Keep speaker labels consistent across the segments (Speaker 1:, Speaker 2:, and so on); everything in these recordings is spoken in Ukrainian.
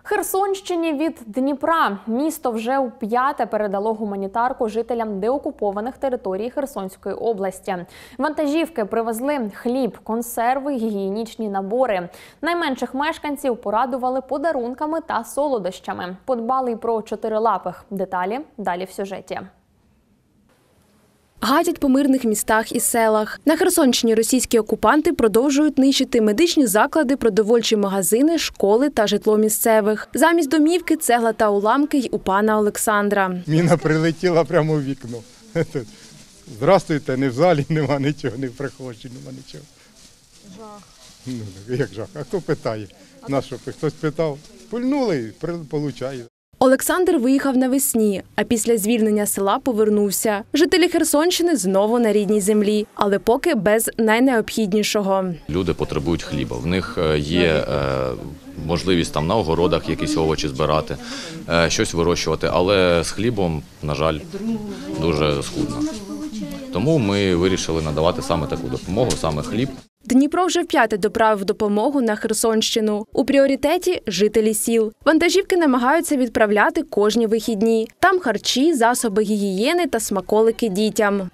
Speaker 1: Херсонщині від Дніпра. Місто вже вп'яте передало гуманітарку жителям деокупованих територій Херсонської області. Вантажівки привезли хліб, консерви, гігієнічні набори. Найменших мешканців порадували подарунками та солодощами. Подбали й про чотирилапих. Деталі далі в сюжеті.
Speaker 2: Гатять по мирних містах і селах. На Херсонщині російські окупанти продовжують нищити медичні заклади, продовольчі магазини, школи та житло місцевих. Замість домівки – цегла та уламки й у пана Олександра.
Speaker 3: Міна прилетіла прямо в вікно. Здравствуйте, не в залі, нема нічого, не в прихожій, нема нічого. Жах. Як жах? А хто питає? На що? Хтось питав? Пульнули, получає.
Speaker 2: Олександр виїхав навесні, а після звільнення села повернувся. Жителі Херсонщини знову на рідній землі, але поки без найнеобхіднішого.
Speaker 4: Люди потребують хліба. В них є можливість там на огородах якісь овочі збирати, щось вирощувати, але з хлібом, на жаль, дуже скудно. Тому ми вирішили надавати саме таку допомогу, саме хліб.
Speaker 2: Дніпро вже вп'яте доправив допомогу на Херсонщину. У пріоритеті – жителі сіл. Вантажівки намагаються відправляти кожні вихідні. Там харчі, засоби гігієни та смаколики дітям.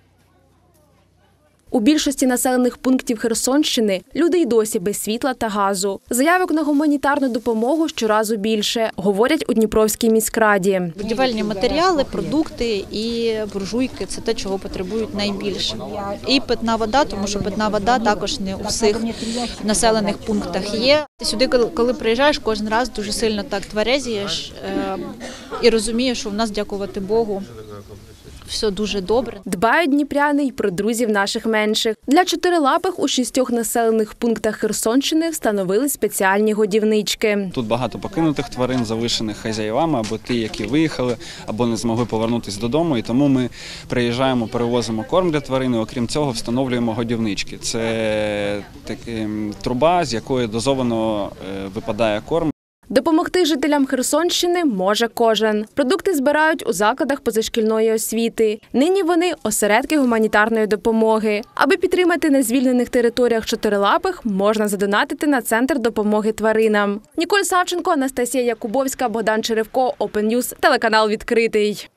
Speaker 2: У більшості населених пунктів Херсонщини люди й досі без світла та газу. Заявок на гуманітарну допомогу щоразу більше, говорять у Дніпровській міськраді.
Speaker 5: Будівельні матеріали, продукти і буржуйки – це те, чого потребують найбільше. І питна вода, тому що питна вода також не у всіх населених пунктах є. Сюди, коли приїжджаєш, кожен раз дуже сильно так тверезієш і розумієш, що в нас, дякувати Богу, все дуже добре.
Speaker 2: Дбають дніпряни й про друзів наших менших. Для чотирилапих у 6 населених пунктах Херсонщини встановили спеціальні годівнички.
Speaker 6: Тут багато покинутих тварин, залишених хазяївами, або ті, які виїхали, або не змогли повернутися додому. І тому ми приїжджаємо, перевозимо корм для тварин, і окрім цього встановлюємо годівнички. Це труба, з якої дозовано випадає корм.
Speaker 2: Допомогти жителям Херсонщини може кожен. Продукти збирають у закладах позашкільної освіти. Нині вони – осередки гуманітарної допомоги. Аби підтримати на звільнених територіях чотирилапих, можна задонатити на Центр допомоги тваринам. Ніколь Савченко, Анастасія Якубовська, Богдан Черевко, Open News, телеканал «Відкритий».